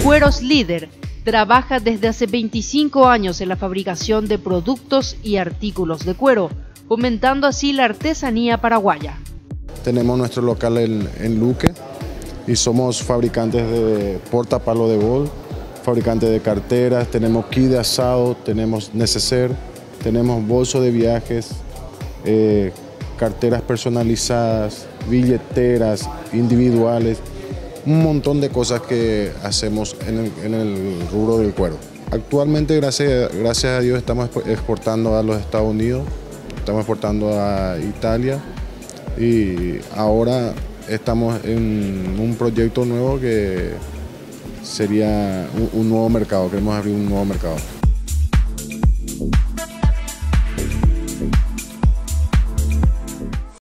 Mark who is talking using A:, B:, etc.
A: Cueros Líder trabaja desde hace 25 años en la fabricación de productos y artículos de cuero, fomentando así la artesanía paraguaya.
B: Tenemos nuestro local en Luque y somos fabricantes de portapalo de bol, fabricantes de carteras, tenemos kit de asado, tenemos neceser, tenemos bolsos de viajes, carteras personalizadas, billeteras individuales, un montón de cosas que hacemos en el rubro del cuero. Actualmente, gracias a Dios, estamos exportando a los Estados Unidos, estamos exportando a Italia y ahora estamos en un proyecto nuevo que sería un nuevo mercado, queremos abrir un nuevo mercado.